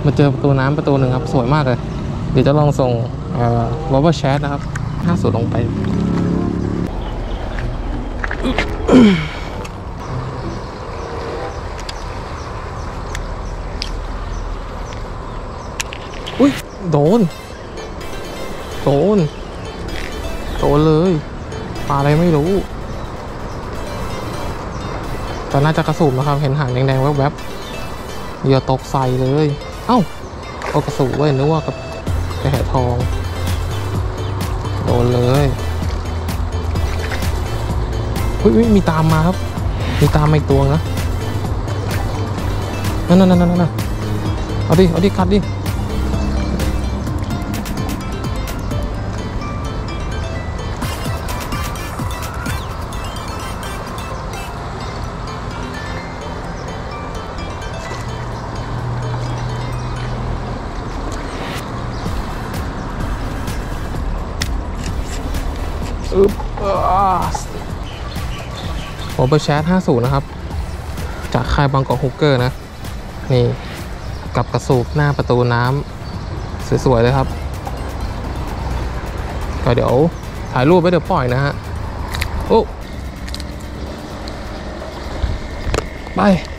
มาเจอประตูน้ำประตูหนึ่งครับสวยมากเลยเดี๋ยวจะลองส่งวอลเวอร์แชทนะครับ50ลงไปอุ้ยโดนเลยปลาอะไรไม่รู้แต่น่าจะกระสุนนะครับเห็นหางแดงๆแวบๆเหยื่อตกใส่เลยเอ้าเอากระสุนไว้นึกว่ากับกระแหทองโดนเลยอุ้ยมีตามมาครับมีตามมาอีกตัวนะนั่นเอาดิคัดดิวอลเวอร์แชท50นะครับจากค่ายบางกอกฮุกเกอร์นะนี่กับกระสูบหน้าประตูน้ำสวยๆเลยครับก็เดี๋ยวถ่ายรูปไว้เดี๋ยวปล่อยนะฮะโอ้ไป